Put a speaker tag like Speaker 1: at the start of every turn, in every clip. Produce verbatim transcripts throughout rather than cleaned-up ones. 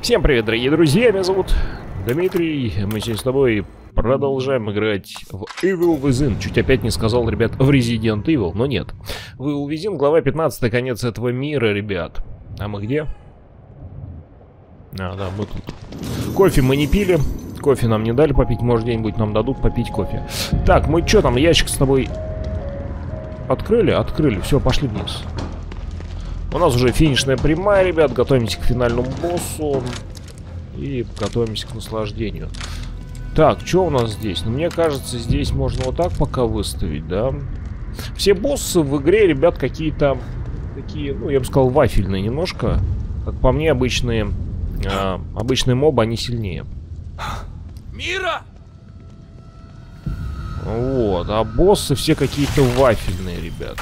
Speaker 1: Всем привет, дорогие друзья, меня зовут Дмитрий. Мы сегодня с тобой продолжаем играть в Evil Within. Чуть опять не сказал, ребят, в Resident Evil, но нет. В Evil Within, глава пятнадцатая, конец этого мира, ребят. А мы где? А, да, мы тут. Кофе мы не пили. Кофе нам не дали попить, может где-нибудь нам дадут попить кофе. Так, мы что там, ящик с тобой открыли? Открыли, все, пошли вниз. У нас уже финишная прямая, ребят, готовимся к финальному боссу. И готовимся к наслаждению. Так, что у нас здесь? Ну, мне кажется, здесь можно вот так пока выставить, да? Все боссы в игре, ребят, какие-то такие, ну, я бы сказал, вафельные немножко. Как по мне, обычные, а, обычные мобы, они сильнее.
Speaker 2: Мира!
Speaker 1: Вот, а боссы все какие-то вафельные, ребят.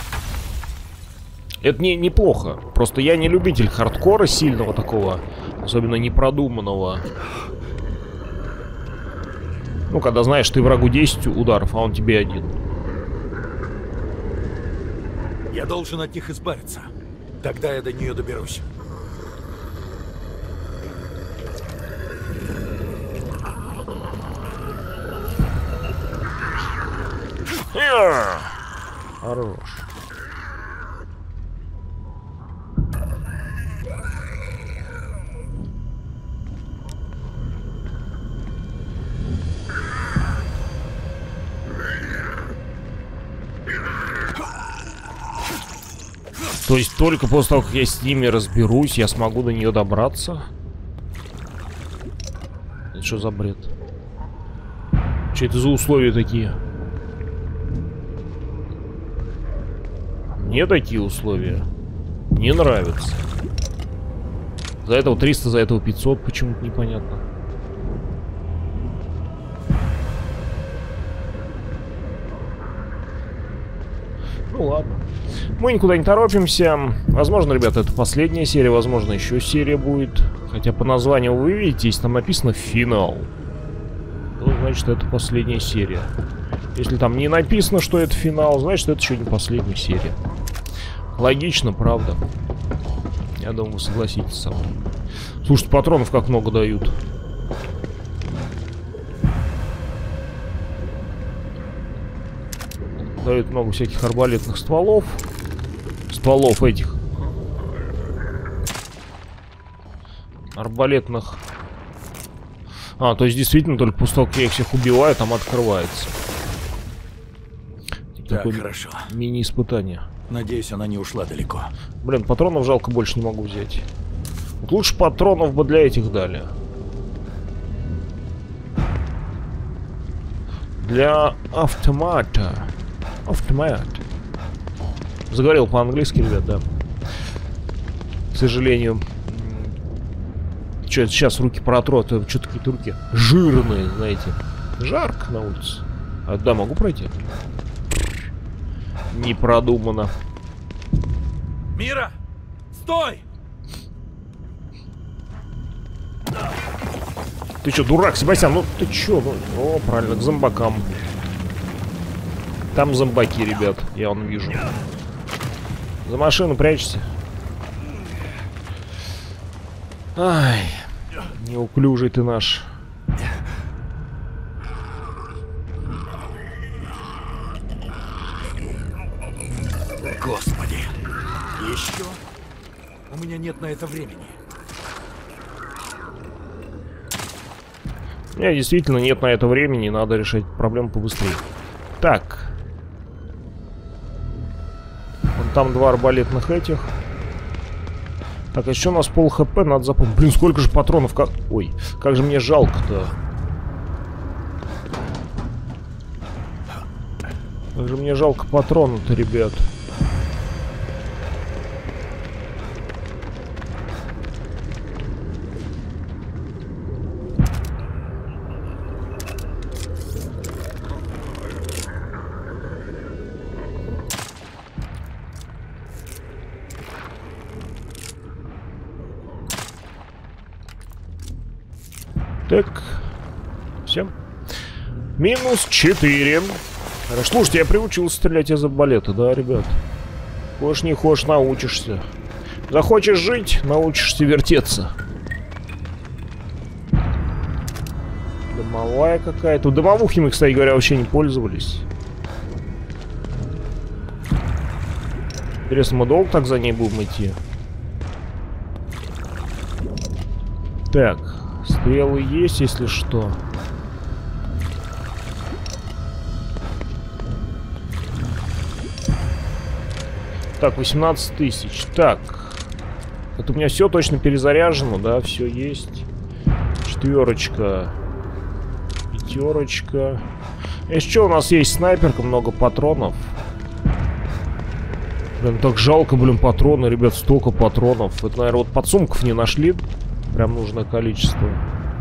Speaker 1: Это не, неплохо. Просто я не любитель хардкора сильного такого, особенно непродуманного. Ну, когда знаешь, ты врагу десять ударов, а он тебе один.
Speaker 2: Я должен от них избавиться. Тогда я до нее доберусь.
Speaker 1: Хорош. То есть только после того, как я с ними разберусь, я смогу до нее добраться? Это что за бред? Что это за условия такие? Мне такие условия не нравятся. За этого триста, за этого пятьсот, почему-то непонятно. Ну ладно. Мы никуда не торопимся. Возможно, ребята, это последняя серия, возможно, еще серия будет. Хотя по названию вы видите, если там написано «Финал», то значит, это последняя серия. Если там не написано, что это финал, значит, это еще не последняя серия. Логично, правда. Я думаю, вы согласитесь со мной. Слушайте, патронов как много дают. Дают много всяких арбалетных стволов. Стволов этих. Арбалетных. А, то есть действительно только после того, как я их всех убиваю, там открывается.
Speaker 2: Так, хорошо.
Speaker 1: Мини-испытание.
Speaker 2: Надеюсь, она не ушла далеко.
Speaker 1: Блин, патронов жалко, больше не могу взять. Вот лучше патронов бы для этих дали. Для автомата. Автомат. Заговорил по-английски, ребят, да. К сожалению. Что это сейчас руки протру, это что-то какие-то руки жирные, знаете. Жарко на улице. А, да, могу пройти? Не продумано.
Speaker 2: Мира! Стой!
Speaker 1: Ты что, дурак, Себастьян? Ну ты чё? Ну, о, правильно, к зомбакам. Там зомбаки, ребят, я вон вижу. За машину прячься. Ай, неуклюжий ты наш.
Speaker 2: Господи! Еще? У меня нет на это времени.
Speaker 1: У меня действительно нет на это времени, надо решать проблему побыстрее. Так. Вон там два арбалетных этих. Так, а еще у нас пол хп, надо запомнить. Блин, сколько же патронов, как... Ой, как же мне жалко-то. Как же мне жалко патронов-то, ребят. Так, всем. Минус четыре. Хорошо. Слушайте, я приучился стрелять из арбалета, да, ребят? Хочешь не хочешь, научишься. Захочешь жить, научишься вертеться. Дымовая какая-то. Дымовухи мы, кстати говоря, вообще не пользовались. Интересно, мы долго так за ней будем идти? Так, стрелы есть, если что. Так, восемнадцать тысяч. Так. Это у меня все точно перезаряжено, да, все есть. Четверочка. Пятерочка. Если что, у нас есть снайперка, много патронов. Блин, так жалко, блин, патроны, ребят, столько патронов. Это, наверное, вот подсумков не нашли. Прям нужное количество.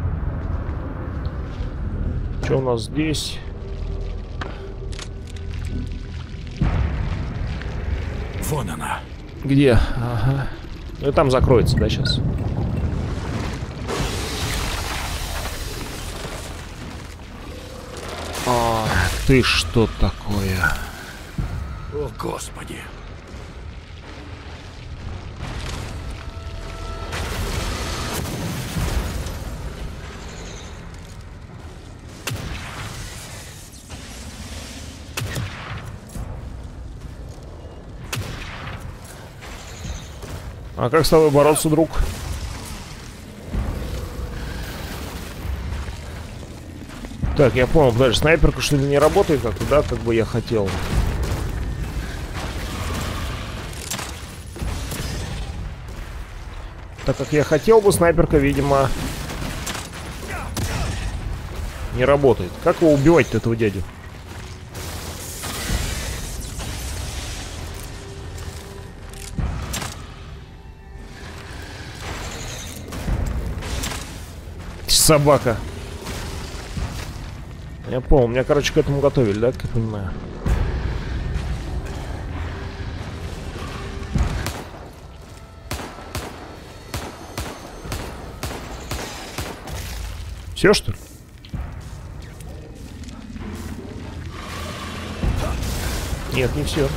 Speaker 1: Что у нас здесь?
Speaker 2: Вон она.
Speaker 1: Где? Ага. Ну и там закроется, да, сейчас? А, ты что такое?
Speaker 2: О, Господи.
Speaker 1: А как с тобой бороться, друг? Так, я понял, дальше снайперка что ли не работает как-то, да, как бы я хотел. Так как я хотел бы, снайперка, видимо, не работает. Как его убивать-то, этого дядю? Собака. Я понял, меня, короче, к этому готовили, да, как я понимаю? Все, что ли? Нет, не все.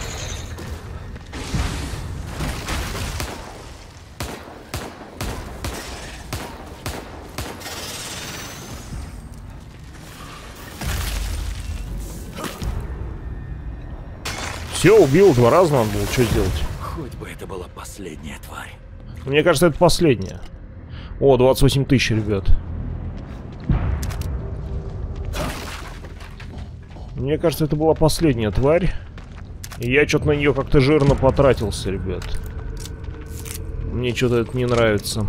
Speaker 1: Все, убил, два раза надо было, что сделать?
Speaker 2: Хоть бы это была последняя тварь.
Speaker 1: Мне кажется, это последняя. О, двадцать восемь тысяч, ребят. Мне кажется, это была последняя тварь. И я что-то на нее как-то жирно потратился, ребят. Мне что-то это не нравится.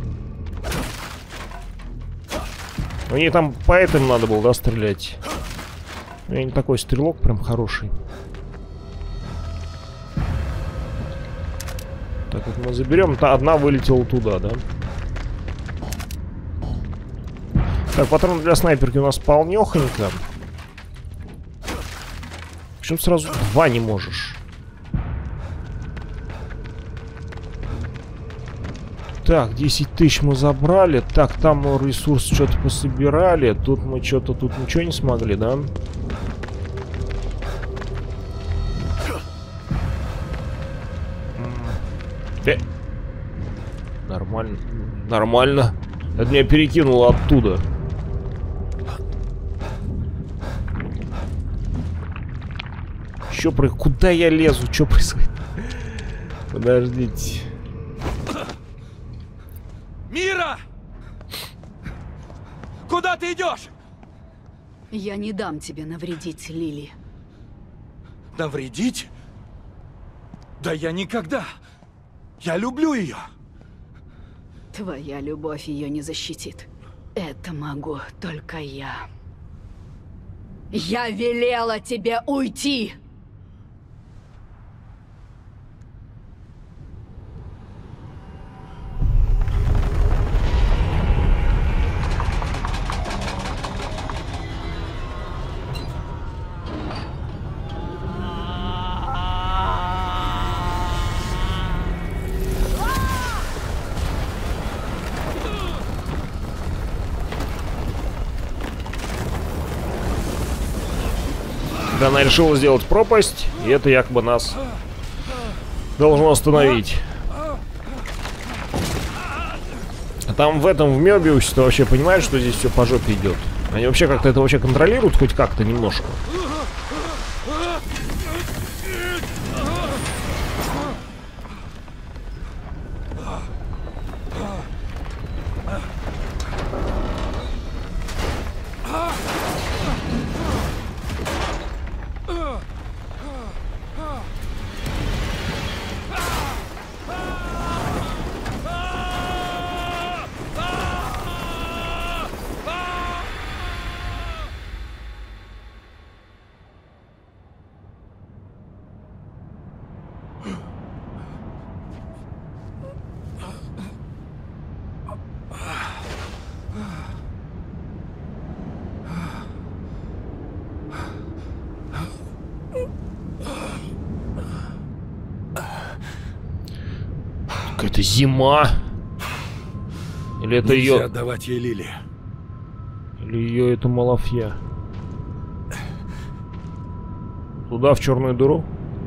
Speaker 1: Мне там по этому надо было, да, стрелять. Я не такой стрелок прям хороший. Так, вот мы заберем. Та одна вылетела туда, да? Так, патрон для снайперки у нас полнёхонько. Почему сразу два не можешь? Так, десять тысяч мы забрали. Так, там мы ресурс что-то пособирали. Тут мы что-то тут ничего не смогли, да? Э. Нормально. Нормально. Это меня перекинуло оттуда. Чё про... Куда я лезу? Что происходит? Подождите.
Speaker 2: Мира! Куда ты идешь?
Speaker 3: Я не дам тебе навредить, Лили.
Speaker 2: Навредить? Да я никогда. Я люблю ее.
Speaker 3: Твоя любовь ее не защитит. Это могу только я. Я велела тебе уйти!
Speaker 1: Она решила сделать пропасть, и это якобы нас должно остановить. А там в этом, в Мёбиусе, ты вообще понимаешь, что здесь все по жопе идет? Они вообще как-то это вообще контролируют хоть как-то немножко? Это зима? Или это
Speaker 2: Нельзя
Speaker 1: ее...
Speaker 2: отдавать ей Лили.
Speaker 1: Или ее это Малафья? Туда, в черную дыру?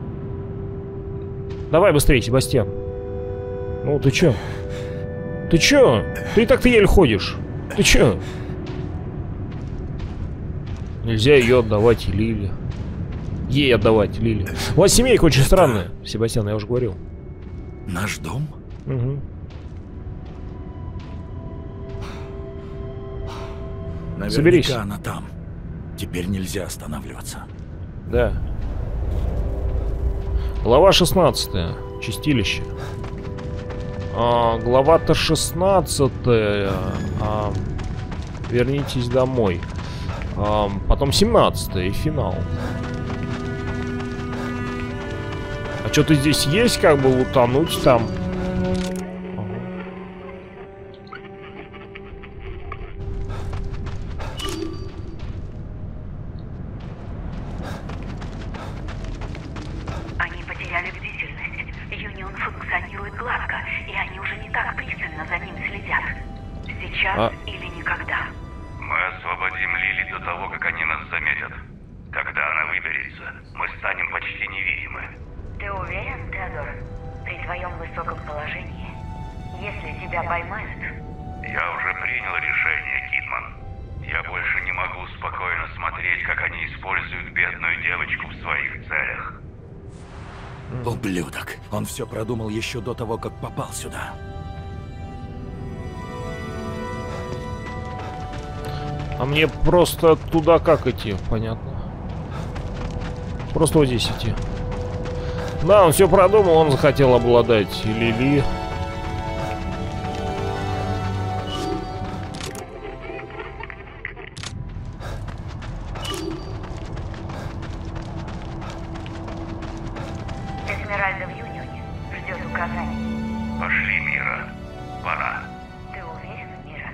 Speaker 1: Давай быстрее, Себастьян. Ну, ты чё? Ты чё? Ты и так-то еле ходишь. Ты чё? Нельзя ее отдавать Лили. Ей отдавать Лили. У вас семейка очень это... странная, Себастьян, я уже говорил.
Speaker 2: Наш дом?
Speaker 1: Угу.
Speaker 2: Наверняка
Speaker 1: Соберись.
Speaker 2: Она там. Теперь нельзя останавливаться.
Speaker 1: Да. Глава шестнадцатая. Чистилище. А, глава-то шестнадцатая. А, вернитесь домой. А, потом семнадцатая и финал. А что-то здесь есть, как бы лутануть там?
Speaker 4: Они потеряли бдительность. Юнион функционирует гладко, и они уже не так пристально за ним следят. Сейчас
Speaker 1: а...
Speaker 4: или никогда.
Speaker 5: Мы освободим Лили до того, как они нас заметят. Когда она выберется, мы станем почти невидимы.
Speaker 4: Ты уверен, Теодор? При твоем высоком положении? Если тебя поймают...
Speaker 5: Я уже принял решение, Кидман. Я больше не могу спокойно смотреть, как они используют бедную девочку в своих целях.
Speaker 2: Ублюдок. Он все продумал еще до того, как попал сюда.
Speaker 1: А мне просто туда как идти? Понятно. Просто вот здесь идти. Да, он все продумал, он захотел обладать Лили.
Speaker 4: Эсмеральда в Юнионе ждет указаний.
Speaker 5: Пошли, Мира. Пора.
Speaker 4: Ты уверен, Мира?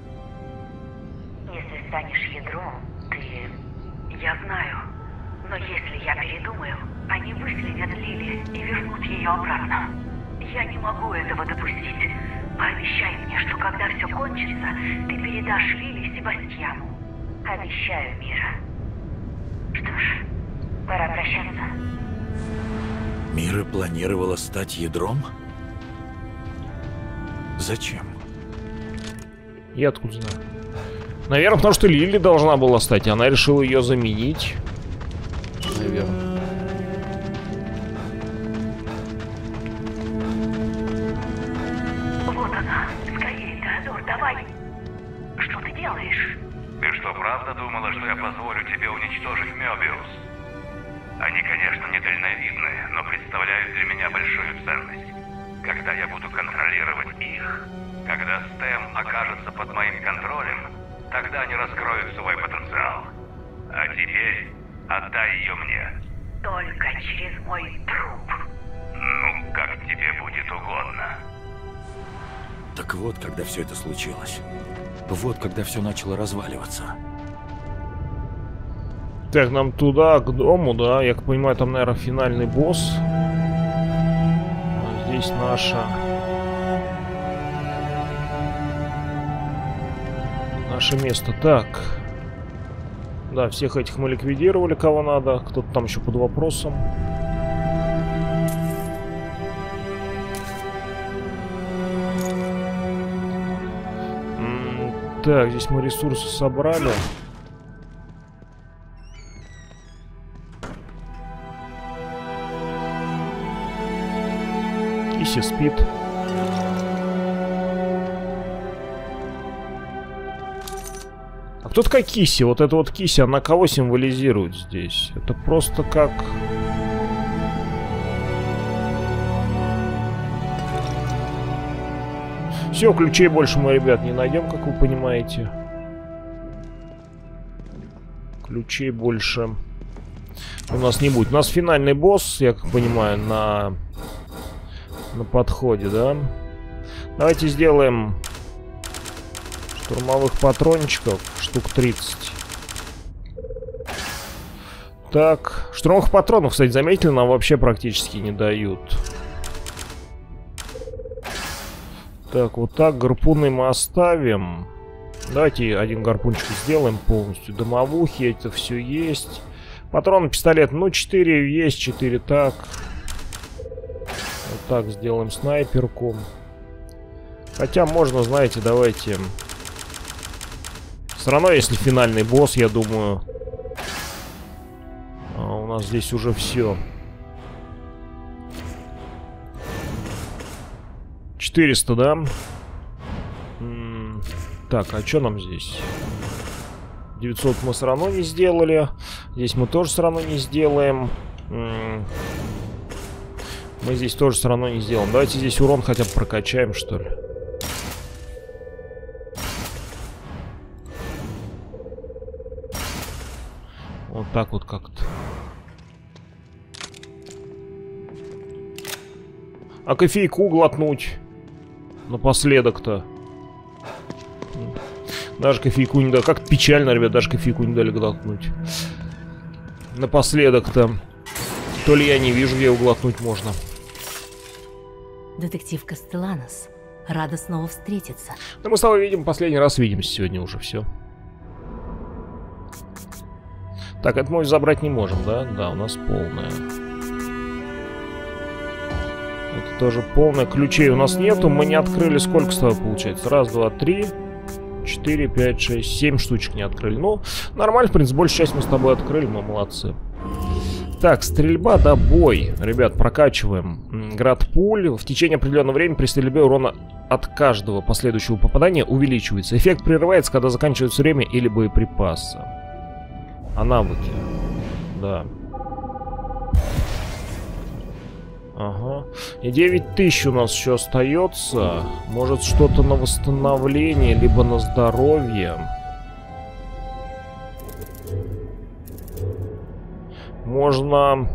Speaker 4: Если станешь ядром, ты... Я знаю. Но если я передумаю, они выследят Лили и вернут ее обратно. Я не могу этого допустить. Пообещай мне, что когда все кончится, ты передашь Лили Себастьяну. Обещаю, Мира. Что ж, пора прощаться.
Speaker 2: Мира планировала стать ядром? Зачем?
Speaker 1: Я откуда знаю? Наверное, потому что Лили должна была стать, и она решила ее заменить. Наверное.
Speaker 4: Вот она. Скорее, Теодор, давай. Что ты делаешь?
Speaker 5: Ты что, правда думала, что я позволю тебе уничтожить Мёбиус? Они, конечно, недальновидны, но представляют для меня большую ценность. Когда я буду контролировать их, когда Стэм окажется под моим контролем, тогда они раскроют свой потенциал. А теперь отдай ее мне.
Speaker 4: Только через мой труп.
Speaker 5: Ну, как тебе будет угодно.
Speaker 2: Так вот, когда все это случилось. Вот, когда все начало разваливаться.
Speaker 1: Так, нам туда, к дому, да? Я как понимаю, там, наверное, финальный босс. А здесь наша... Наше место. Так. Да, всех этих мы ликвидировали, кого надо. Кто-то там еще под вопросом. М-м, так, здесь мы ресурсы собрали. Киси спит. А кто такая Киси? Вот эта вот Киси, она кого символизирует здесь? Это просто как... Все, ключей больше мы, ребят, не найдем, как вы понимаете. Ключей больше у нас не будет. У нас финальный босс, я как понимаю, на, на подходе, да? Давайте сделаем штурмовых патрончиков штук тридцать. Так, штурмовых патронов, кстати, заметили, нам вообще практически не дают. Так, вот так, гарпуны мы оставим. Давайте один гарпунчик сделаем полностью. Дымовухи, это все есть. Патроны, пистолет, ну, четыре есть, четыре так. Вот так сделаем снайперку. Хотя можно, знаете, давайте... Все равно, если финальный босс, я думаю... А у нас здесь уже все. четыреста, да? М-м, так, а что нам здесь? девятьсот мы все равно не сделали. Здесь мы тоже все равно не сделаем. М-м, мы здесь тоже все равно не сделаем. Давайте здесь урон хотя бы прокачаем, что ли. Вот так вот как-то. А кофейку глотнуть напоследок-то. Даже кофейку не дали. Как печально, ребят, даже кофейку не дали глотнуть. Напоследок-то. То ли я не вижу, где его глотнуть можно.
Speaker 6: Детектив Кастеланос. Рада снова встретиться.
Speaker 1: Да мы с тобой видим, последний раз видимся сегодня уже, все. Так, это мы забрать не можем, да? Да, у нас полная. Это тоже полное. Ключей у нас нету. Мы не открыли. Сколько с тобой получается? Раз, два, три, четыре, пять, шесть, семь штучек не открыли. Ну, нормально, в принципе. Большую часть мы с тобой открыли. Мы молодцы. Так, стрельба, да, бой. Ребят, прокачиваем. Град пуль. В течение определенного времени при стрельбе урона от каждого последующего попадания увеличивается. Эффект прерывается, когда заканчивается время или боеприпасы. А навыки? Да. Ага. И девять тысяч у нас еще остается. Может, что-то на восстановление, либо на здоровье. Можно...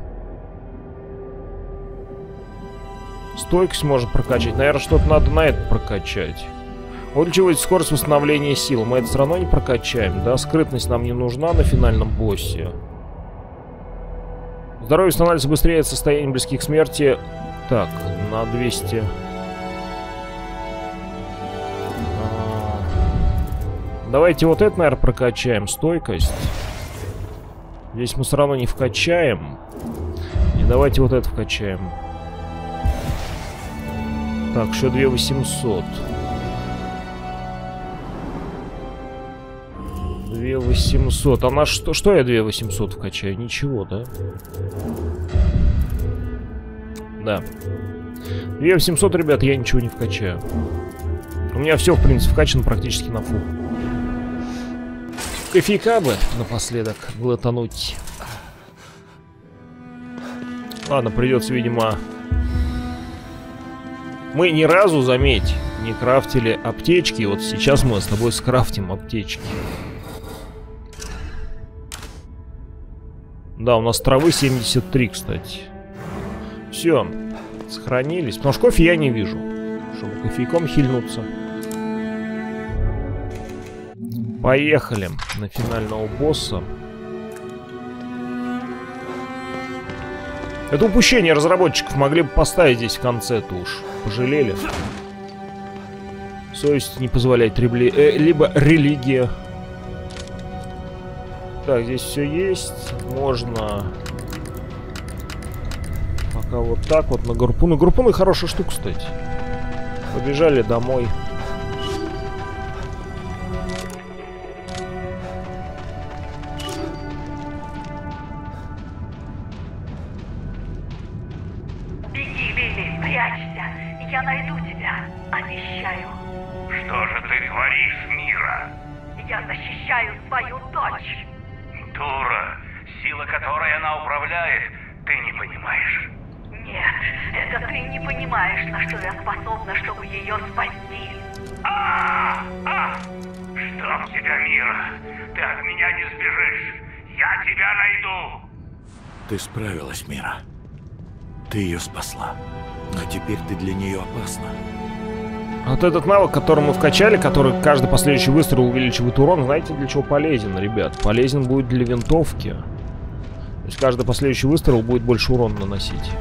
Speaker 1: Стойкость можно прокачать. Наверное, что-то надо на это прокачать. Увеличивает скорость восстановления сил. Мы это все равно не прокачаем, да? Скрытность нам не нужна на финальном боссе. Здоровье восстанавливается быстрее от состояния близких к смерти. Так, на двести. А... Давайте вот это, наверное, прокачаем. Стойкость. Здесь мы все равно не вкачаем. И давайте вот это вкачаем. Так, еще две тысячи восемьсот. две тысячи восемьсот. А на что, что я две тысячи восемьсот вкачаю? Ничего, да? Да. две тысячи восемьсот, ребят, я ничего не вкачаю. У меня все, в принципе, вкачано практически на фул. Кофейка бы напоследок глотануть. Ладно, придется, видимо... Мы ни разу, заметь, не крафтили аптечки. Вот сейчас мы с тобой скрафтим аптечки. Да, у нас травы семьдесят три, кстати. Все, сохранились. Потому что кофе я не вижу, чтобы кофейком хильнуться. Поехали на финального босса. Это упущение разработчиков. Могли бы поставить здесь в конце-то уж. Пожалели. Совесть не позволяет. Ребли... Э, либо религия. Так, здесь все есть. Можно... Пока вот так вот на гарпуны. Гарпуны хорошая штука, кстати. Побежали домой.
Speaker 4: Беги, Лили, прячься. Я найду тебя. Обещаю.
Speaker 5: Что же ты творишь, Мира?
Speaker 4: Я защищаю свою дочь.
Speaker 5: Дура, сила которой она управляет, ты не понимаешь.
Speaker 4: Нет, это ты не понимаешь, на что я способна, чтобы ее спасти.
Speaker 5: А, а, что у тебя, Мира? Ты от меня не сбежишь. Я тебя найду.
Speaker 2: Ты справилась, Мира. Ты ее спасла. Но теперь ты для нее опасна.
Speaker 1: Вот этот навык, который мы вкачали, который каждый последующий выстрел увеличивает урон, знаете, для чего полезен, ребят? Полезен будет для винтовки. То есть каждый последующий выстрел будет больше урона наносить.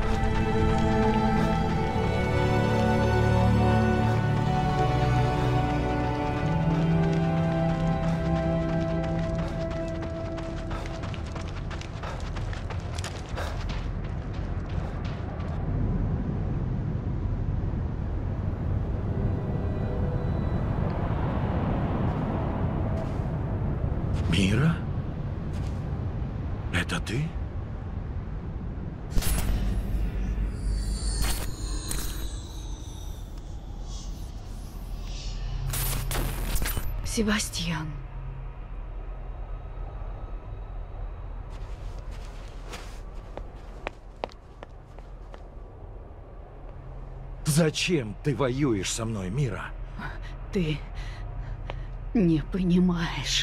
Speaker 2: Мира? Это ты?
Speaker 3: Себастьян.
Speaker 2: Зачем ты воюешь со мной, Мира?
Speaker 3: Ты не понимаешь.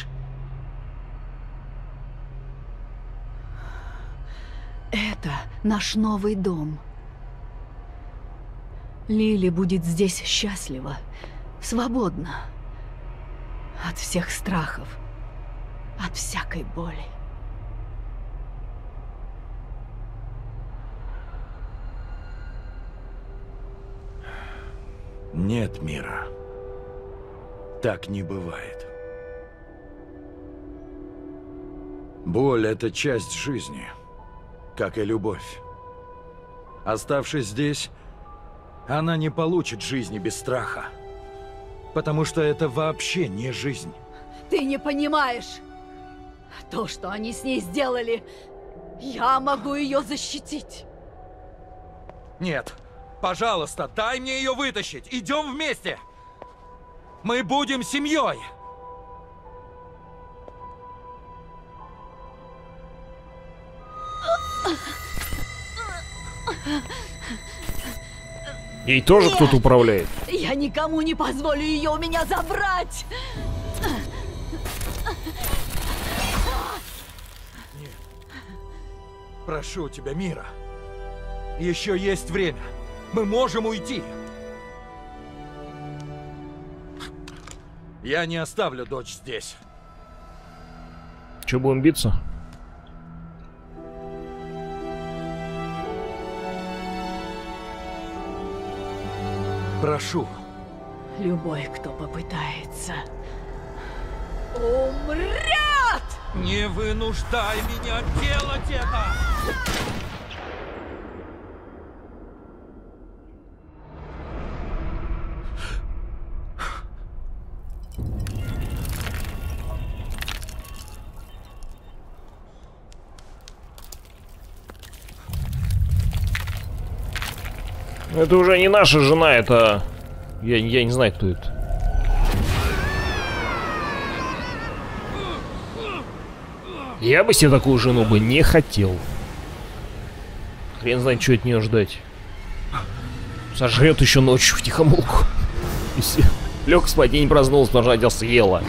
Speaker 3: Это наш новый дом. Лили будет здесь счастлива, свободна от всех страхов, от всякой боли.
Speaker 2: Нет, Мира. Так не бывает. Боль — это часть жизни, как и любовь. Оставшись здесь, она не получит жизни без страха. Потому что это вообще не жизнь.
Speaker 3: Ты не понимаешь. То, что они с ней сделали, я могу ее защитить.
Speaker 7: Нет, пожалуйста, дай мне ее вытащить. Идем вместе. Мы будем семьей.
Speaker 1: Ей тоже кто-то управляет.
Speaker 3: Я никому не позволю ее у меня забрать.
Speaker 7: Нет. Прошу тебя, Мира. Еще есть время. Мы можем уйти. Я не оставлю дочь здесь.
Speaker 1: Че, будем биться?
Speaker 7: Прошу.
Speaker 3: Любой, кто попытается, умрет!
Speaker 7: Не вынуждай меня делать это!
Speaker 1: Это уже не наша жена, это... Я, я не знаю, кто это. Я бы себе такую жену бы не хотел. Хрен знает, что от нее ждать. Сожрет еще ночью в тихомолку. И все. Лег спать и не проснулся, потому что она тебя съела.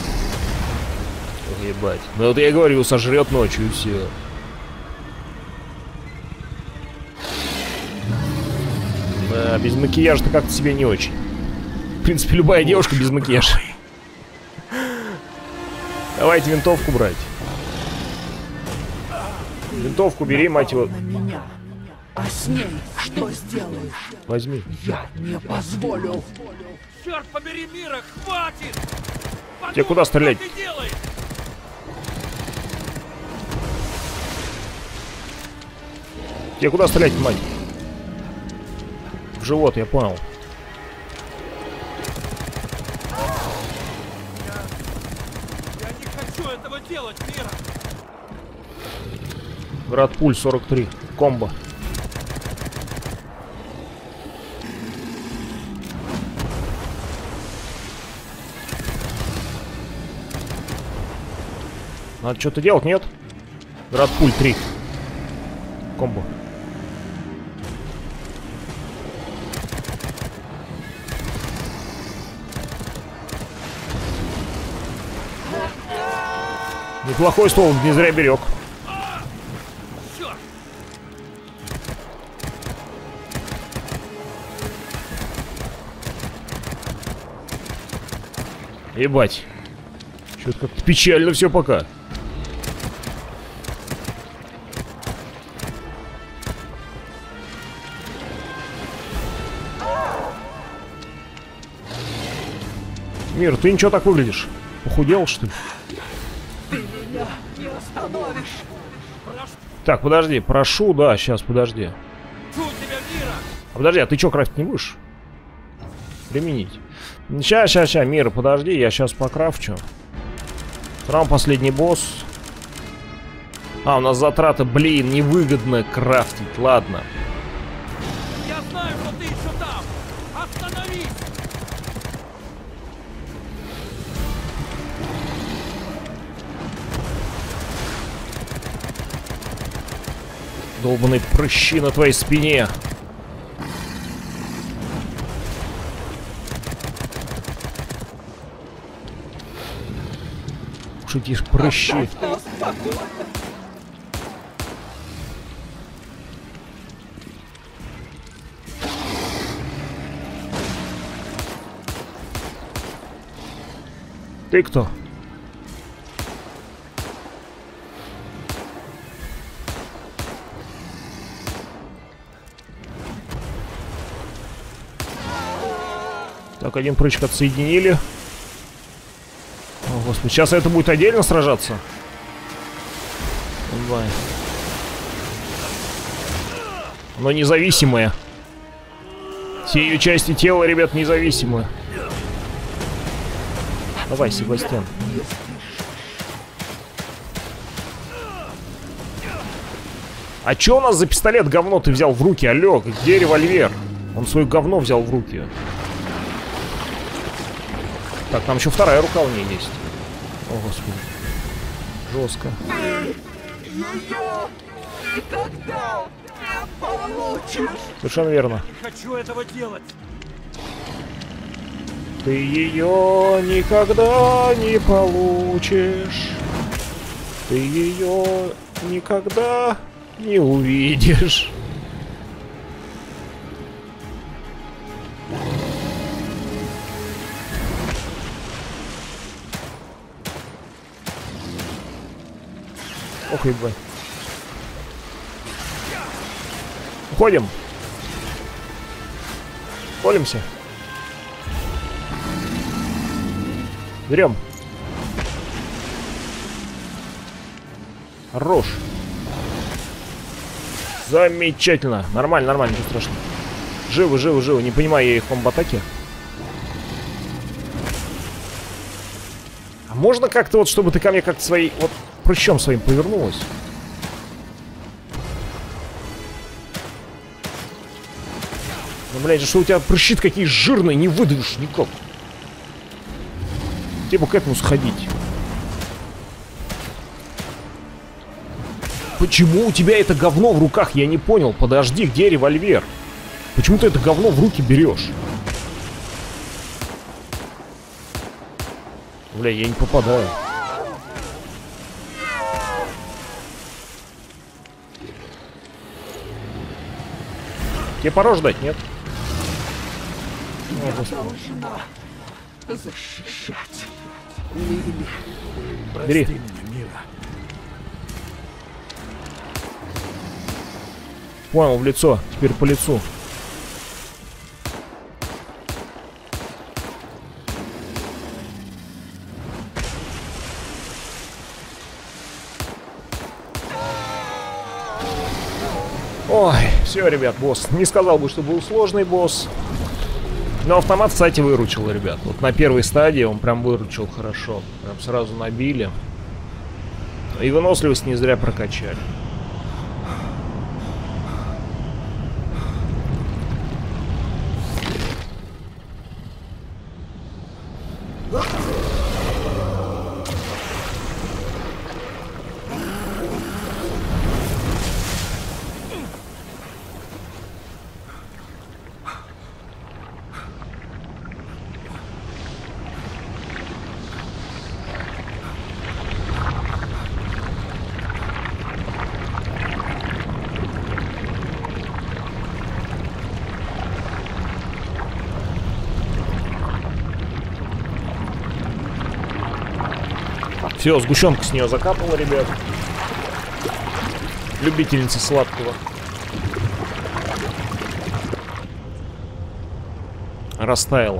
Speaker 1: Ебать. Ну вот я говорю, сожрет ночью и все. Да, без макияжа-то как-то себе не очень. В принципе, любая девушка без макияжа. Давайте винтовку брать. Винтовку бери, мать его.
Speaker 8: На меня. А с ней что сделаешь?
Speaker 1: Возьми.
Speaker 8: Я не позволю.
Speaker 7: Черт побери, Мира, хватит! Подумай,
Speaker 1: Тебе куда стрелять?
Speaker 7: Что ты делаешь?
Speaker 1: Тебе куда стрелять, мать? В живот, я понял.
Speaker 7: Я не хочу этого делать, Мира!
Speaker 1: Град пуль сорок три. Комбо. Надо что-то делать, нет? Град пуль три. Комбо. Неплохой ствол, не зря берег. Ебать. Что-то как-то печально все пока. Мир, ты ничего так выглядишь? Похудел, что ли?
Speaker 8: Ты меня не остановишь.
Speaker 1: Так, подожди, прошу, да, сейчас, подожди.
Speaker 7: Прошу тебя, Мира!
Speaker 1: А подожди, а ты что, крафтить не будешь? Применить. Сейчас, сейчас, сейчас, Мира, подожди, я сейчас покрафчу. Сразу последний босс. А, у нас затраты, блин, невыгодно крафтить, ладно.
Speaker 7: Я знаю, что ты еще там! Остановись!
Speaker 1: Долбаные прыщи на твоей спине. Уж эти прыщи. Ты кто? Так, один прыщик отсоединили. О, господи, сейчас это будет отдельно сражаться. Давай. Но независимая. Все ее части тела, ребят, независимые. Давай, Себастьян. А чё у нас за пистолет говно ты взял в руки? Алло, где револьвер? Он свое говно взял в руки. Так, там еще вторая рука у нее есть. О, господи. Жестко.
Speaker 8: Никогда не получишь.
Speaker 1: Совершенно верно.
Speaker 7: Не хочу этого делать!
Speaker 1: Ты ее никогда не получишь. Ты ее никогда не увидишь. Ох, ебать. Уходим. Колемся. Берем. Хорош. Замечательно. Нормально, нормально, ничего страшного. Живы, живы, живы. Не понимаю я их комбо-атаки. А можно как-то вот, чтобы ты ко мне как-то своей... Вот прыщом своим повернулась? Ну, блядь, что у тебя прыщи какие жирные, не выдавишь никак. Тебе бы к этому сходить. Почему у тебя это говно в руках? Я не понял. Подожди, где револьвер? Почему ты это говно в руки берешь? Бля, я не попадаю. Тебе пора ждать, нет? О,
Speaker 8: Должна защищать Лили.
Speaker 1: Бери.
Speaker 2: Прости меня, Мира.
Speaker 1: Понял, в лицо. Теперь по лицу. Ой, все, ребят, босс. Не сказал бы, что был сложный босс. Но автомат, кстати, выручил, ребят. Вот на первой стадии он прям выручил хорошо. Прям сразу набили. И выносливость не зря прокачали. Все, сгущенка с нее закапала, ребят. Любительница сладкого. Растаяла.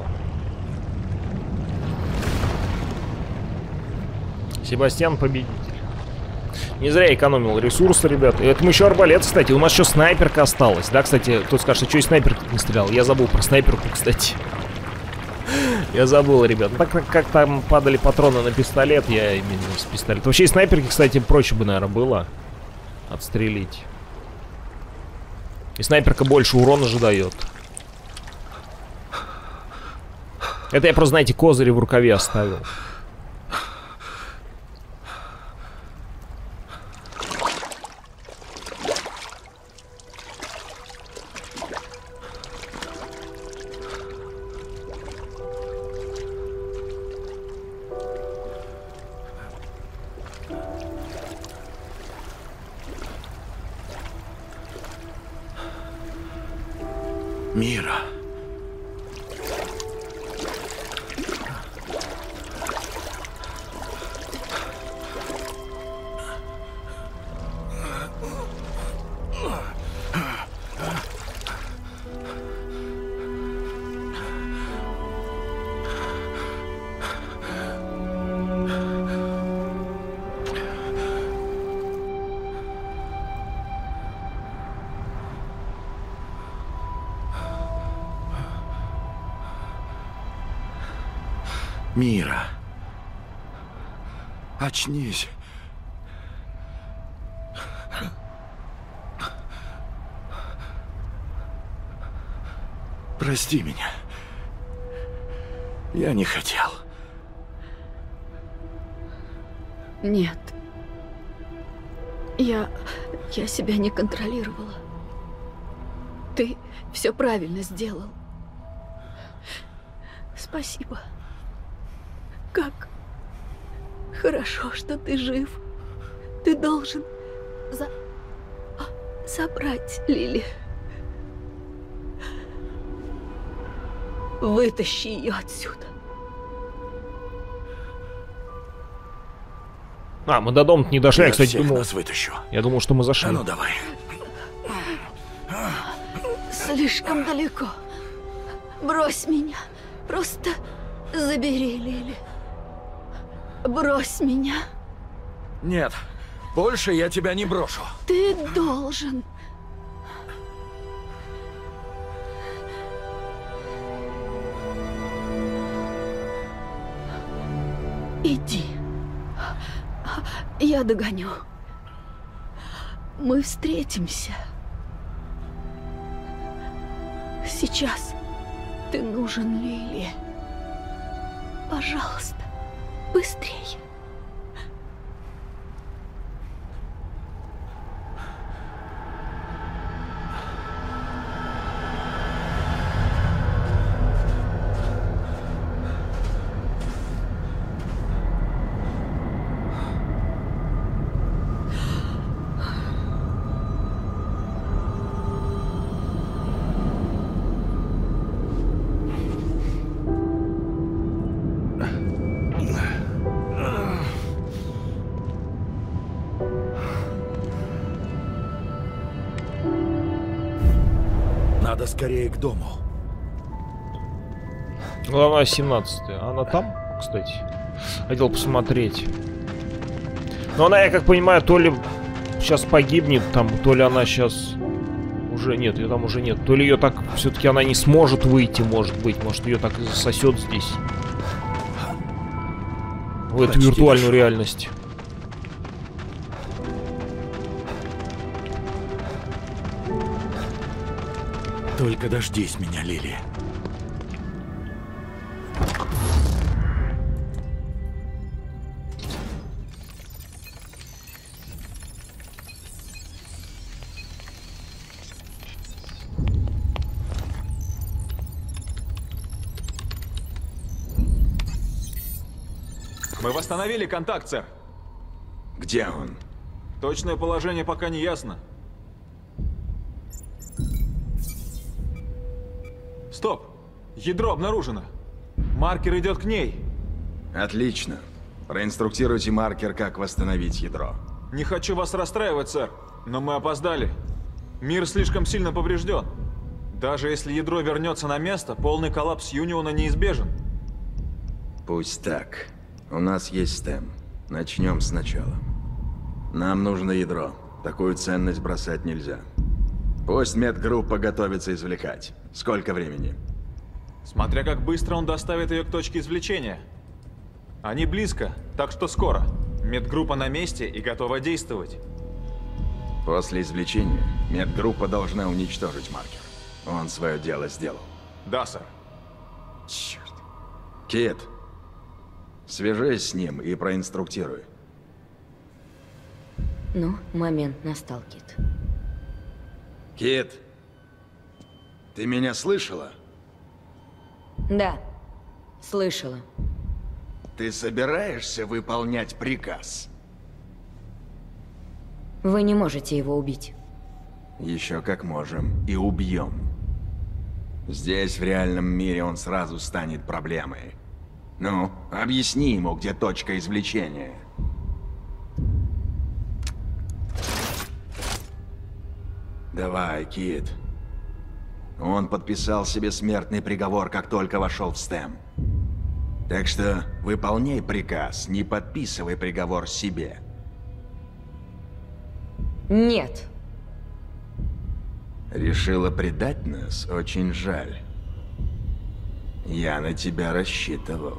Speaker 1: Себастьян победитель. Не зря экономил ресурсы, ребят. И это мы еще арбалет, кстати. У нас еще снайперка осталась. Да, кстати, кто скажет, что, что и снайперка не стрелял. Я забыл про снайперку, кстати. Я забыл, ребят. Ну, так как, как там падали патроны на пистолет, я именно с пистолета. Вообще и снайперки, кстати, проще бы, наверное, было отстрелить. И снайперка больше урона же дает. Это я просто, знаете, козыри в рукаве оставил.
Speaker 2: Мира. Мира. Очнись. Прости меня. Я не хотел.
Speaker 3: Нет. Я... я себя не контролировала. Ты все правильно сделал. Спасибо. Как хорошо, что ты жив. Ты должен за... забрать Лили. Вытащи ее отсюда.
Speaker 1: А, мы до дома не дошли, я,
Speaker 2: я
Speaker 1: кстати,
Speaker 2: всех
Speaker 1: думал...
Speaker 2: нас вытащу.
Speaker 1: Я думал, что мы зашли.
Speaker 2: А ну давай.
Speaker 3: Слишком далеко. Брось меня. Просто забери Лили. Брось меня.
Speaker 2: Нет, больше я тебя не брошу.
Speaker 3: Ты должен. Иди. Я догоню. Мы встретимся. Сейчас ты нужен Лили. Пожалуйста, быстрее.
Speaker 2: Надо скорее к дому.
Speaker 1: Глава семнадцатая. Она там, кстати? Хотел посмотреть. Но она, я как понимаю, то ли сейчас погибнет там, то ли она сейчас... Уже нет, ее там уже нет. То ли ее так... Все-таки она не сможет выйти, может быть. Может, ее так и засосет здесь. В эту
Speaker 2: Почти
Speaker 1: виртуальную
Speaker 2: дошел.
Speaker 1: реальность.
Speaker 2: Только дождись меня, Лили.
Speaker 9: Мы восстановили контакт, сэр.
Speaker 2: Где он?
Speaker 9: Точное положение пока не ясно. Стоп! Ядро обнаружено. Маркер идет к ней.
Speaker 2: Отлично.
Speaker 10: Проинструктируйте маркер, как восстановить ядро.
Speaker 9: Не хочу вас расстраивать, сэр, но мы опоздали. Мир слишком сильно поврежден. Даже если ядро вернется на место, полный коллапс Юниона неизбежен.
Speaker 10: Пусть так. У нас есть стем. Начнем сначала. Нам нужно ядро. Такую ценность бросать нельзя. Пусть медгруппа готовится извлекать. Сколько времени?
Speaker 9: Смотря как быстро он доставит ее к точке извлечения. Они близко, так что скоро. Медгруппа на месте и готова действовать.
Speaker 10: После извлечения медгруппа должна уничтожить маркер. Он свое дело сделал.
Speaker 9: Да, сэр.
Speaker 10: Черт. Кит, свяжись с ним и проинструктируй.
Speaker 6: Ну, момент настал, Кит.
Speaker 10: Кит, ты меня слышала?
Speaker 6: Да, слышала.
Speaker 10: Ты собираешься выполнять приказ?
Speaker 6: Вы не можете его убить.
Speaker 10: Еще как можем. И убьем. Здесь, в реальном мире, он сразу станет проблемой. Ну, объясни ему, где точка извлечения. Давай, Кит. Он подписал себе смертный приговор, как только вошел в стем. Так что выполняй приказ, не подписывай приговор себе.
Speaker 6: Нет.
Speaker 10: Решила предать нас? Очень жаль. Я на тебя рассчитывал.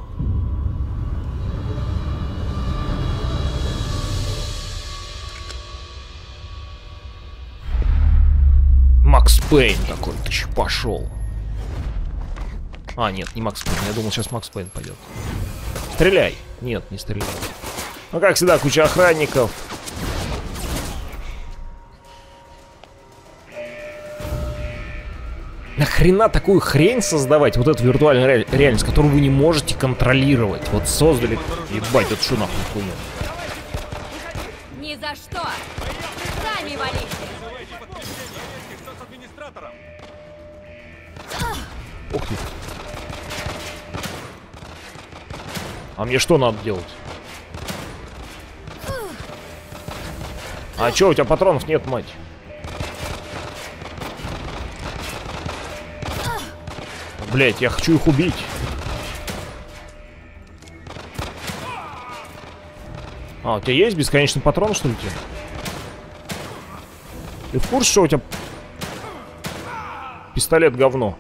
Speaker 1: Макс Пейн такой, ты ч, пошел. А, нет, не Макс Пейн. Я думал, сейчас Макс Пейн пойдет. Стреляй. Нет, не стреляй. Ну, как всегда, куча охранников. Нахрена такую хрень создавать, вот эту виртуальную ре реальность, которую вы не можете контролировать? Вот создали, ебать, это что нахуй хуйня?
Speaker 3: Ни за что! Сами валите!
Speaker 1: Ух ты. А мне что надо делать? А чё, у тебя патронов нет, мать? Блять, я хочу их убить. А, у тебя есть бесконечный патрон, что ли, тебе? Ты в курсе, что у тебя пистолет говно?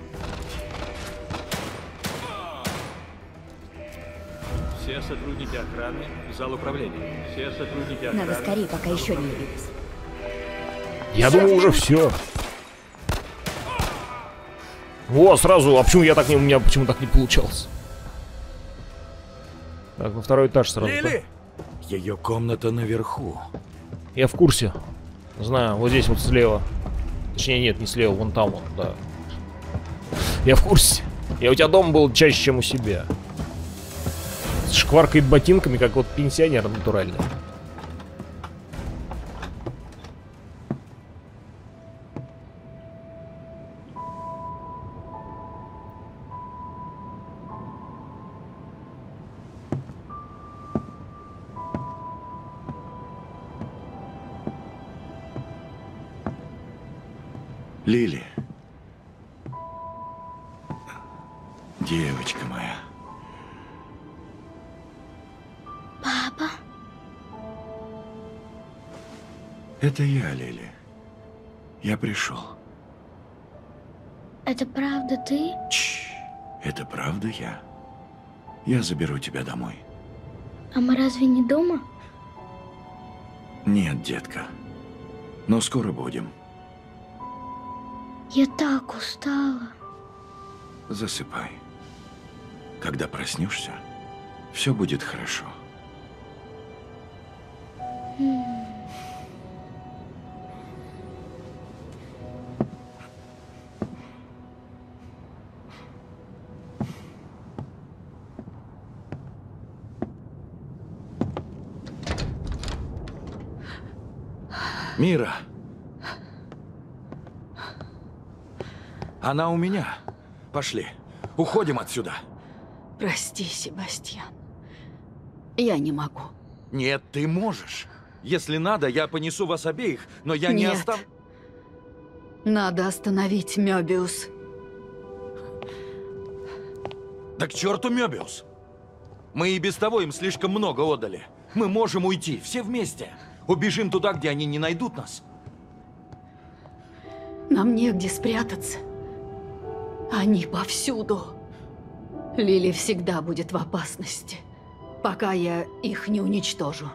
Speaker 11: Все сотрудники охраны в зал управления. Все сотрудники охраны.
Speaker 6: Надо скорее, пока еще не явились.
Speaker 1: Я думаю, уже все. О, сразу, а почему я так не, у меня почему так не получалось? Так, на второй этаж сразу.
Speaker 2: Лили! Ее комната наверху.
Speaker 1: Я в курсе. Знаю, вот здесь вот слева. Точнее, нет, не слева, вон там вот, да. Я в курсе. Я у тебя дома был чаще, чем у себя. Шкваркает ботинками, как вот пенсионер натуральный.
Speaker 2: Лили. Девочка моя.
Speaker 12: Папа?
Speaker 2: Это я, Лили. Я пришел.
Speaker 12: Это правда ты?
Speaker 2: Чш, это правда я. Я заберу тебя домой.
Speaker 12: А мы разве не дома?
Speaker 2: Нет, детка. Но скоро будем.
Speaker 12: Я так устала.
Speaker 2: Засыпай. Когда проснешься, все будет хорошо. Мира. Она у меня. Пошли. Уходим отсюда.
Speaker 8: Прости, Себастьян.
Speaker 3: Я не могу.
Speaker 2: Нет, ты можешь. Если надо, я понесу вас обеих, но я не
Speaker 3: Нет.
Speaker 2: оставлю...
Speaker 3: Надо остановить Мёбиус.
Speaker 2: Да к черту Мёбиус! Мы и без того им слишком много отдали. Мы можем уйти, все вместе. Убежим туда, где они не найдут нас.
Speaker 3: Нам негде спрятаться. Они повсюду. Лили всегда будет в опасности, пока я их не уничтожу.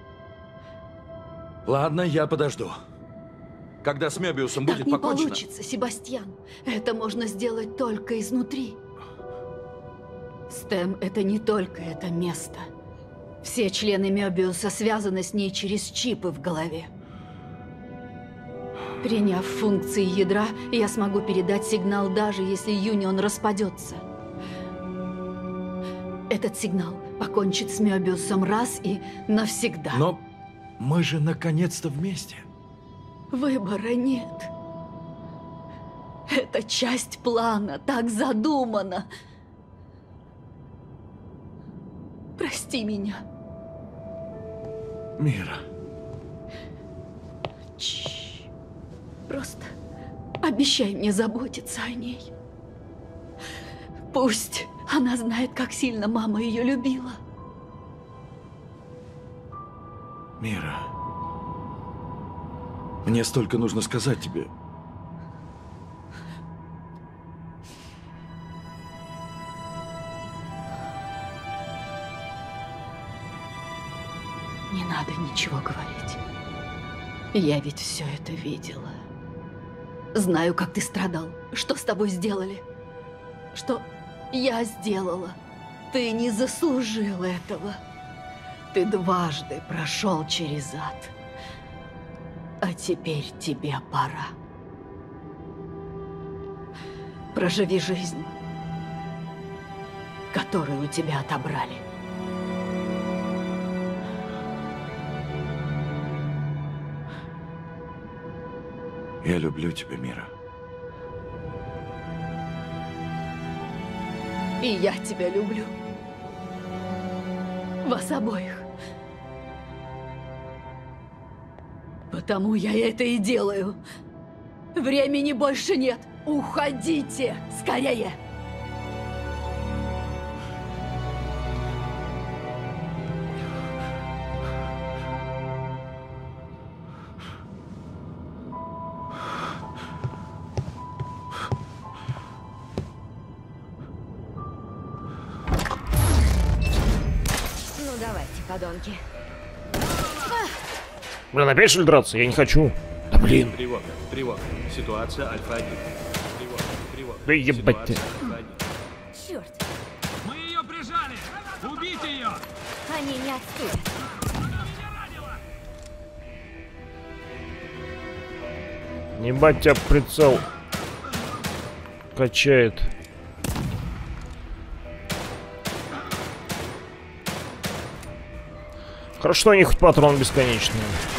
Speaker 2: Ладно, я подожду. Когда с Мёбиусом
Speaker 3: Так
Speaker 2: будет
Speaker 3: не
Speaker 2: покончено...
Speaker 3: получится, Себастьян. Это можно сделать только изнутри. Стэм — это не только это место. Все члены Мёбиуса связаны с ней через чипы в голове. Приняв функции ядра, я смогу передать сигнал, даже если Юнион распадется. Этот сигнал покончит с Мёбиусом раз и навсегда.
Speaker 2: Но мы же наконец-то вместе.
Speaker 3: Выбора нет. Это часть плана, так задумано. Прости меня.
Speaker 2: Мира.
Speaker 3: Чш. Просто обещай мне заботиться о ней. Пусть она знает, как сильно мама ее любила.
Speaker 2: Мира. Мне столько нужно сказать тебе.
Speaker 3: Не надо ничего говорить. Я ведь все это видела. Знаю, как ты страдал. Что с тобой сделали? Что я сделала? Ты не заслужил этого. Ты дважды прошел через ад. А теперь тебе пора. Проживи жизнь, которую у тебя отобрали.
Speaker 2: Я люблю тебя, Мира.
Speaker 3: И я тебя люблю. Вас обоих. Потому я это и делаю. Времени больше нет. Уходите скорее.
Speaker 6: Ну давайте, подонки.
Speaker 1: Блин, опять что ли драться? Я не хочу. Да блин.
Speaker 11: Тревога, тревога. Ситуация Альфа-один. Тревога, тревога.
Speaker 1: Да ебать ты.
Speaker 6: Черт.
Speaker 7: Мы ее прижали! Убейте ее!
Speaker 6: Они не отступят.
Speaker 1: Ебать тебя прицел качает. Хорошо, что у них хоть патрон бесконечный.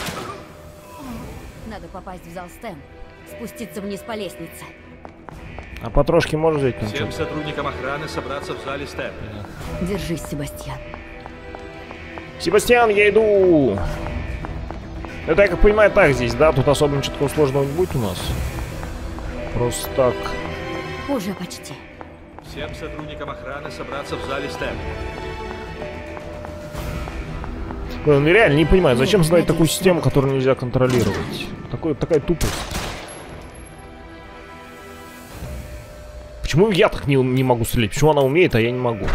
Speaker 6: Надо попасть в зал Стэм. Спуститься вниз по лестнице.
Speaker 1: А потрошки можешь взять там
Speaker 11: Всем
Speaker 1: что-то?
Speaker 11: сотрудникам охраны собраться в зале Стэм.
Speaker 6: Держись, Себастьян.
Speaker 1: Себастьян, я иду! Это, я как понимаю, так здесь, да? Тут особо ничего такого сложного не будет у нас. Просто так.
Speaker 6: Уже почти.
Speaker 11: Всем сотрудникам охраны собраться в зале Стэм.
Speaker 1: Блин, ну реально не понимаю, зачем
Speaker 6: Нет,
Speaker 1: создать такую
Speaker 6: надеюсь,
Speaker 1: систему, которую нельзя контролировать? Такой, такая тупость. Почему я так не, не могу стрелять? Почему она умеет, а я не могу?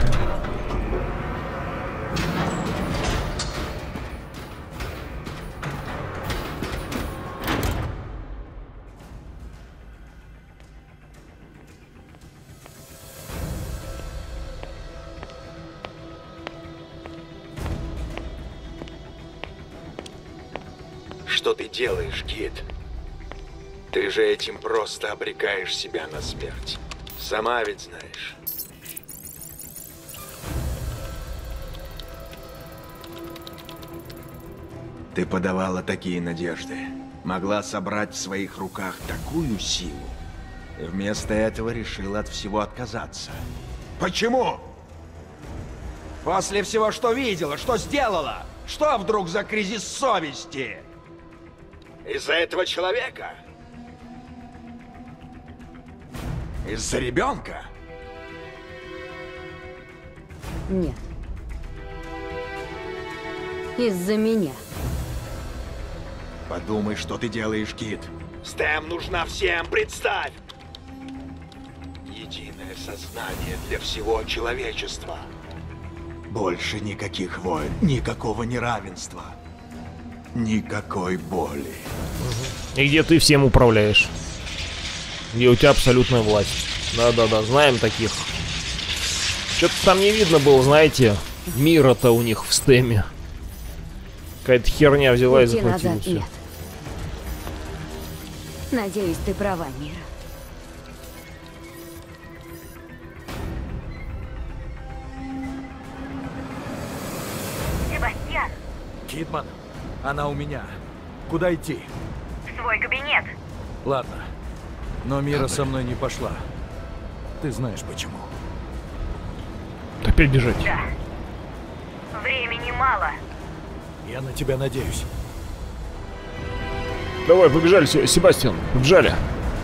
Speaker 10: Что ты делаешь, Кит? Ты же этим просто обрекаешь себя на смерть. Сама ведь знаешь. Ты подавала такие надежды. Могла собрать в своих руках такую силу. И вместо этого решила от всего отказаться. Почему?
Speaker 13: После всего, что видела, что сделала, что вдруг за кризис совести? Из-за этого человека? Из-за ребенка?
Speaker 6: Нет. Из-за меня.
Speaker 13: Подумай, что ты делаешь, Кит. Стэм нужна всем, представь! Единое сознание для всего человечества. Больше никаких войн, никакого неравенства, никакой боли.
Speaker 1: И где ты всем управляешь? Где у тебя абсолютная власть? Да-да-да, знаем таких. Что-то там не видно было, знаете, мира-то у них в стеме. Какая-то херня взяла и захватила все.
Speaker 6: Нет. Надеюсь, ты права, Мира.
Speaker 4: Себастьян!
Speaker 2: Кидман, она у меня. Куда идти?
Speaker 4: В свой кабинет.
Speaker 2: Ладно. Но Мира со мной не пошла. Ты знаешь почему.
Speaker 1: Опять бежать.
Speaker 4: Да. Времени мало.
Speaker 2: Я на тебя надеюсь.
Speaker 1: Давай, побежали, Себастьян, побежали.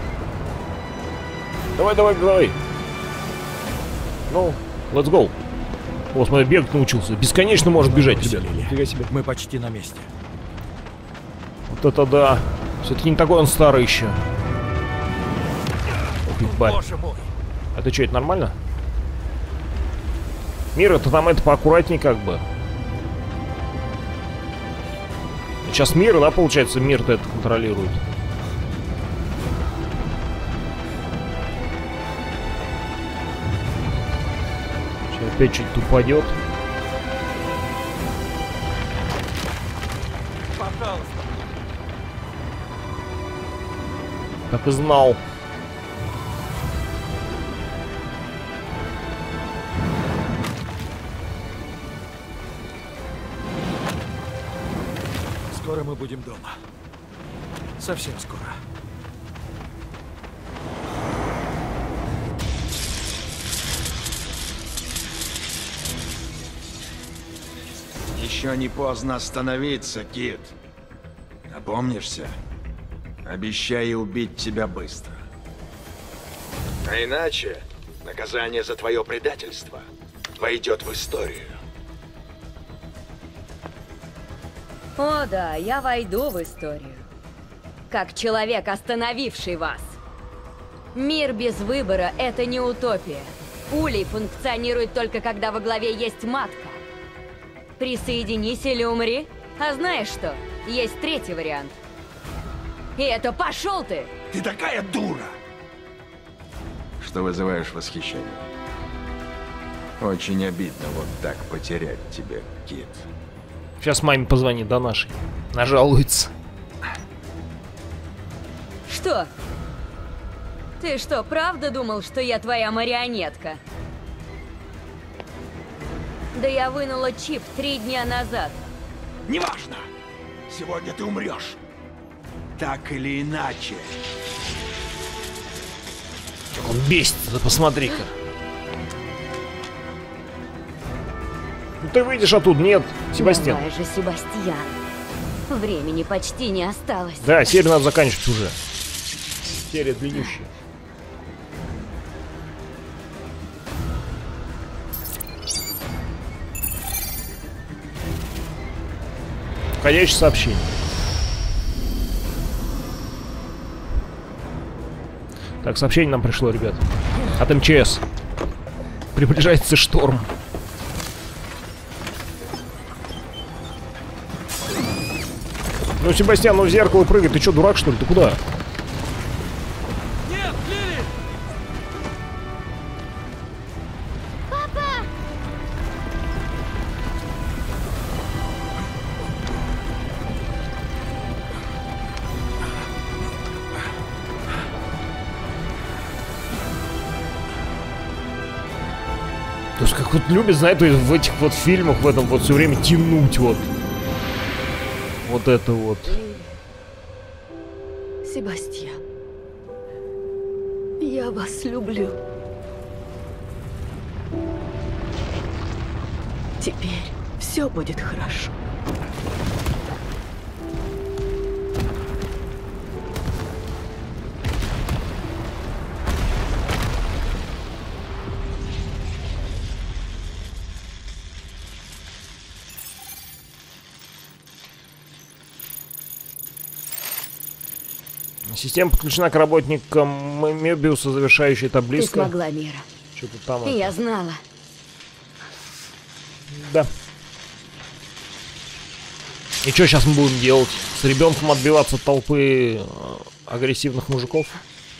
Speaker 1: Давай, давай, давай. Ну, let's go. О, смотри, бегать научился. Бесконечно может бежать, ребят. Фига себе.
Speaker 2: Мы почти на месте.
Speaker 1: Вот это да. Все-таки не такой он старый еще. Ох,
Speaker 2: Боже мой.
Speaker 1: Это что, это нормально? Мира, ты там это поаккуратней как бы. Сейчас мир, да, получается, мир-то это контролирует. Сейчас опять чуть-чуть упадет.
Speaker 7: Пожалуйста.
Speaker 1: Так и знал.
Speaker 2: Скоро мы будем дома. Совсем скоро.
Speaker 10: Еще не поздно остановиться, Кит. Опомнишься? Обещаю убить тебя быстро.
Speaker 13: А иначе наказание за твое предательство войдет в историю.
Speaker 6: О да, я войду в историю. Как человек, остановивший вас. Мир без выбора — это не утопия. Улей функционирует только когда во главе есть матка. Присоединись или умри. А знаешь что? Есть третий вариант. И это пошел ты!
Speaker 13: Ты такая дура!
Speaker 10: Что вызываешь восхищение. Очень обидно вот так потерять тебя, Кит.
Speaker 1: Сейчас маме позвонит, до нашей. Нажалуется.
Speaker 6: Что? Ты что, правда думал, что я твоя марионетка? Да я вынула чип три дня назад.
Speaker 13: Неважно! Сегодня ты умрешь. Так или иначе.
Speaker 1: Как он бесится, да посмотри-ка. Ну ты выйдешь оттуда, нет, Себастьян.
Speaker 6: Давай же, Себастьян. Времени почти не осталось.
Speaker 1: Да, серию надо заканчивать уже. Серия длиннющая. Входящее сообщение. Так, сообщение нам пришло, ребят. От эм че эс. Приближается шторм. Ну, Себастьян, ну в зеркало прыгай. Ты что, дурак, что ли? Ты куда?
Speaker 7: Нет, Лили!
Speaker 12: Папа!
Speaker 1: То есть как вот любят, знаете, в этих вот фильмах, в этом вот все время тянуть вот. Вот это вот.
Speaker 3: Себастьян, я вас люблю. Теперь все будет хорошо.
Speaker 1: Система подключена к работникам Мебиуса, завершающая таблицу.
Speaker 6: Ты смогла, Мира.
Speaker 1: Что-то там.
Speaker 6: Я знала.
Speaker 1: Да. И что сейчас мы будем делать? С ребенком отбиваться от толпы агрессивных мужиков?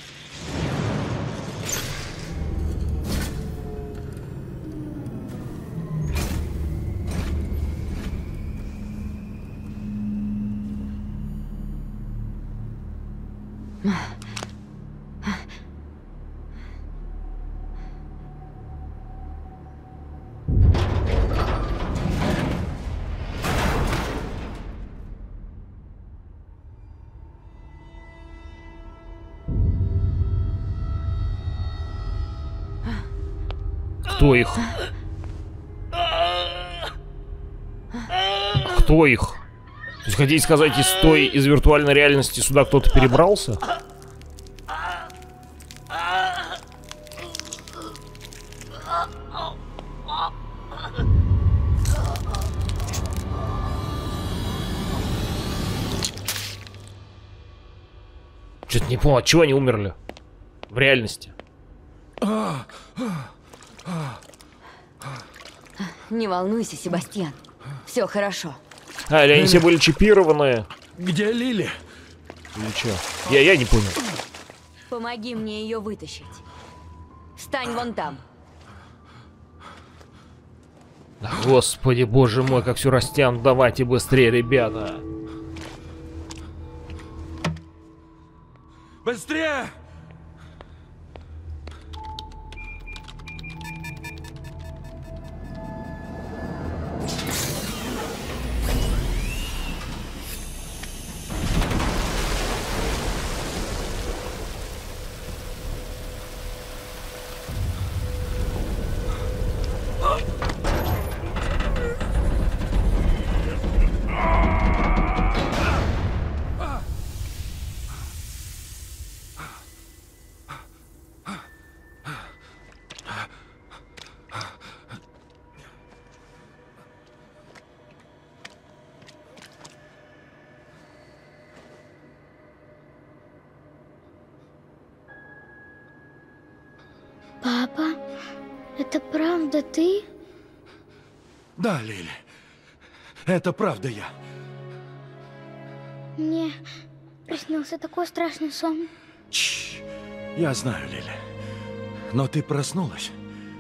Speaker 1: Кто их? Кто их? То есть хотите сказать, из той, из виртуальной реальности сюда кто-то перебрался? Что-то не понял, от чего они умерли? В реальности.
Speaker 6: Не волнуйся, Себастьян. Все хорошо.
Speaker 1: А, или они все были чипированные?
Speaker 2: Где Лили?
Speaker 1: Или что? Я, я не понял.
Speaker 6: Помоги мне ее вытащить. Встань вон там.
Speaker 1: Да, господи, боже мой, как все растянут. Давайте быстрее, ребята.
Speaker 2: Быстрее!
Speaker 12: Папа, это правда ты?
Speaker 2: Да, Лили. Это правда я.
Speaker 12: Мне приснился такой страшный сон.
Speaker 2: Чш, я знаю, Лили. Но ты проснулась.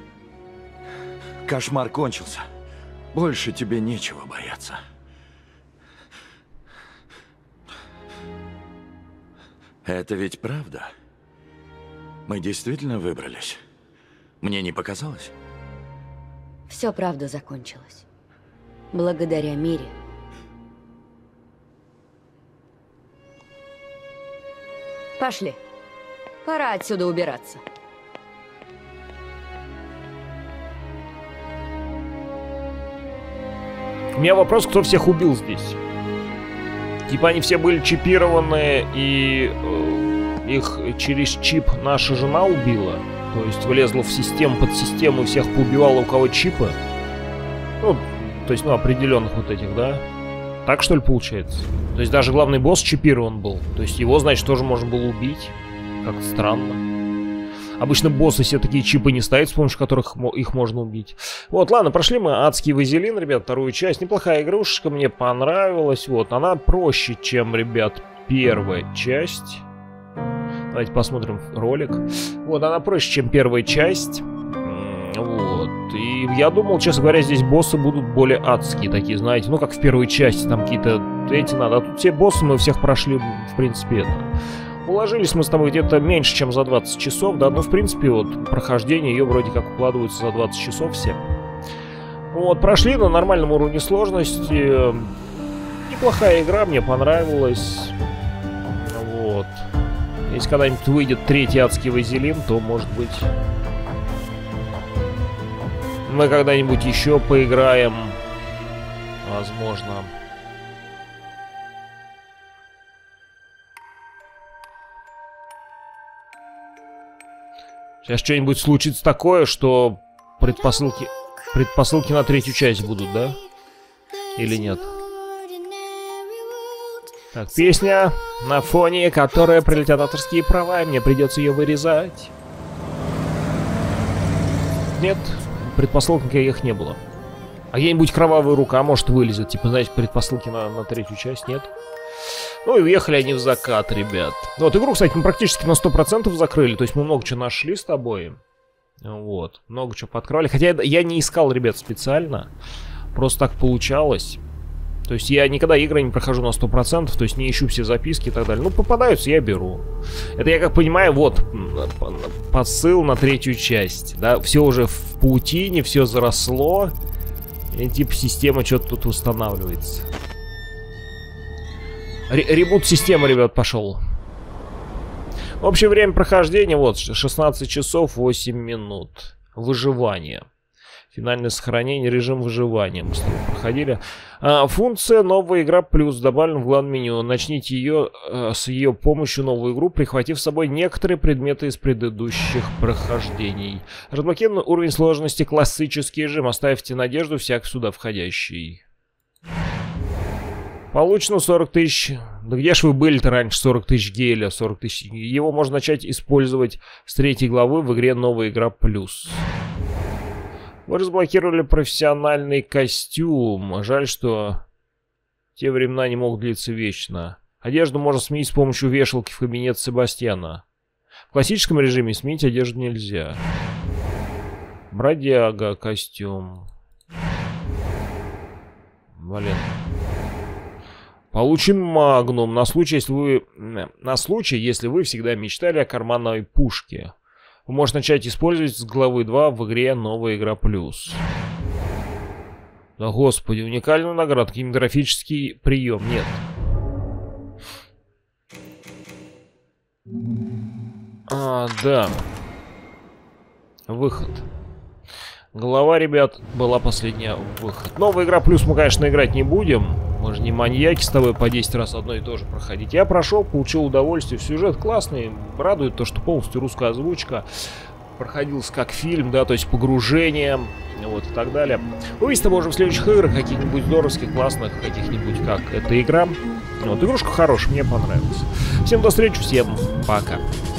Speaker 2: Кошмар кончился. Больше тебе нечего бояться. Это ведь правда? Мы действительно выбрались? Мне не показалось?
Speaker 6: Все правда закончилось. Благодаря Мире. Пошли. Пора отсюда убираться.
Speaker 1: У меня вопрос, кто всех убил здесь? Типа они все были чипированы и э, их через чип наша жена убила? То есть влезла в систему, под систему и всех поубивала, у кого чипы? Ну, то есть, ну, определенных вот этих, да? Так что ли получается? То есть даже главный босс чипирован был. То есть его, значит, тоже можно было убить. Как-то странно. Обычно боссы все такие чипы не ставят, с помощью которых их можно убить. Вот, ладно, прошли мы адский вазелин, ребят, вторую часть. Неплохая игрушечка, мне понравилась. Вот, она проще, чем, ребят, первая часть. Давайте посмотрим ролик. Вот, она проще, чем первая часть. Вот. И я думал, честно говоря, здесь боссы будут более адские такие, знаете. Ну, как в первой части, там какие-то эти надо. А тут все боссы мы всех прошли, в принципе, это. Уложились мы с тобой где-то меньше, чем за двадцать часов, да. Ну, в принципе, вот, прохождение ее вроде как укладывается за двадцать часов все. Вот, прошли на нормальном уровне сложности. Неплохая игра, мне понравилась. Вот. Если когда-нибудь выйдет третий адский вазелин, то, может быть... Мы когда-нибудь еще поиграем. Возможно. Сейчас что-нибудь случится такое, что предпосылки, предпосылки на третью часть будут, да? Или нет? Так, песня на фоне, которая прилетят авторские права, и мне придется ее вырезать. Нет, предпосылок никаких не было. А где-нибудь кровавая рука может вылезет, типа, знаете, предпосылки на, на третью часть, нет? Ну и уехали они в закат, ребят. Вот, игру, кстати, мы практически на сто процентов закрыли. То есть мы много чего нашли с тобой. Вот, много чего подкрывали. Хотя я не искал, ребят, специально. Просто так получалось. То есть я никогда игры не прохожу на сто процентов. То есть не ищу все записки и так далее. Ну, попадаются, я беру. Это я как понимаю, вот, посыл на третью часть. Да, все уже в паутине, все заросло. И типа система что-то тут устанавливается. Ребут системы, ребят, пошел. Общее время прохождения, вот, шестнадцать часов восемь минут. Выживание. Финальное сохранение, режим выживания. Мы с тобой проходили. А, функция «Новая игра плюс» добавлена в главном меню. Начните ее а, с ее помощью новую игру, прихватив с собой некоторые предметы из предыдущих прохождений. Разблокирован уровень сложности классический режим. Оставьте надежду всяк сюда входящий. Получено сорок тысяч. Да где ж вы были-то раньше? сорок тысяч геля, сорок тысяч. Его можно начать использовать с третьей главы в игре «Новая игра плюс». Вы разблокировали профессиональный костюм. Жаль, что те времена не могут длиться вечно. Одежду можно сменить с помощью вешалки в кабинет Себастьяна. В классическом режиме сменить одежду нельзя. Бродяга костюм. Блин. Получен магнум на случай, если вы на случай, если вы всегда мечтали о карманной пушке. Вы можете начать использовать с главы два в игре «Новая игра плюс». Да господи, уникальную награду, кинематографический прием, нет. А, да. Выход. Голова, ребят, была последняя. Выход. Новая игра плюс мы, конечно, играть не будем. Мы же не маньяки с тобой по десять раз одно и то же проходить. Я прошел, получил удовольствие. Сюжет классный. Радует то, что полностью русская озвучка. Проходился как фильм, да, то есть погружение, вот и так далее. Увидимся уже в следующих играх, каких-нибудь здоровских, классных, каких-нибудь, как эта игра. Вот, игрушка хорошая, мне понравилась. Всем до встречи, всем пока.